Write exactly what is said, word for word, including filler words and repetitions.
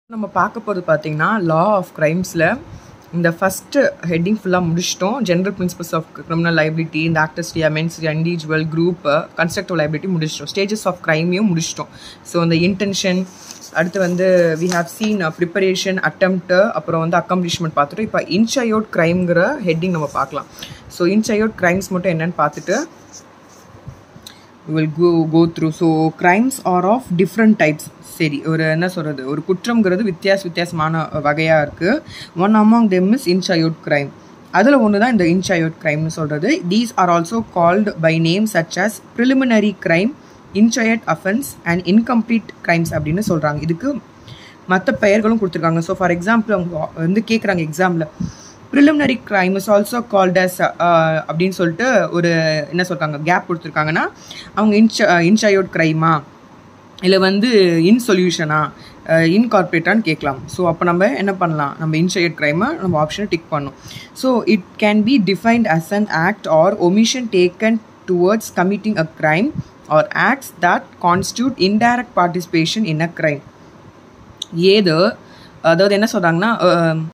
நம்ம பார்க்க போகிறது பார்த்தீங்கன்னா லா ஆஃப் கிரைம்ஸில் இந்த ஃபஸ்ட்டு ஹெட்டிங் ஃபுல்லாக முடிச்சிட்டோம். General principles of criminal liability, இந்த ஆக்டர்ஸ்டி அமென்ஸ் இண்டிவிஜுவல் குரூப் கன்ஸ்ட்ரக்டிவ் லைபிலிட்டி முடிச்சிட்டோம். ஸ்டேஜஸ் ஆஃப் கிரைமையும் முடிச்சிட்டோம். ஸோ இந்த இன்டென்ஷன், அடுத்து வந்து we have seen preparation, attempt, அப்புறம் வந்து அக்கம்ப்ளிஷ்மெண்ட் பார்த்துட்டு இப்போ இன்சையோட் கிரைம்ங்கிற ஹெட்டிங் நம்ம பார்க்கலாம். ஸோ இன்சையோட் கிரைம்ஸ் மட்டும் என்னென்னு பார்த்துட்டு will go go through. So crimes are of different types. சரி, ஒரு என்ன சொல்கிறது, ஒரு குற்றம்ங்கிறது வித்தியாச வித்தியாசமான வகையாக இருக்குது. One among them is inchoate crime. அதில் ஒன்று தான் இந்த இன்சையோட் கிரைம்னு சொல்கிறது. These are also called by name such as preliminary crime, inchoate offence and incomplete crimes அப்படின்னு சொல்கிறாங்க. இதுக்கு மற்ற பெயர்களும் கொடுத்துருக்காங்க. ஸோ ஃபார் எக்ஸாம்பிள் அவங்க வந்து கேட்குறாங்க எக்ஸாமில், preliminary crime is also called as அப்படின்னு சொல்லிட்டு ஒரு என்ன சொல்கிறாங்க கேப் கொடுத்துருக்காங்கன்னா, அவங்க இன்ச இன்சையோட் கிரைமா இல்லை வந்து இன்சொல்யூஷனா இன்கார்பரேட்டான்னு கேட்கலாம். ஸோ அப்போ நம்ம என்ன பண்ணலாம், நம்ம இன்சையோட் கிரைமை நம்ம ஆப்ஷனை டிக் பண்ணணும். So it can be defined as an act or omission taken towards committing a crime or acts that constitute indirect participation in a crime. ஏது அதாவது என்ன சொல்கிறாங்கன்னா,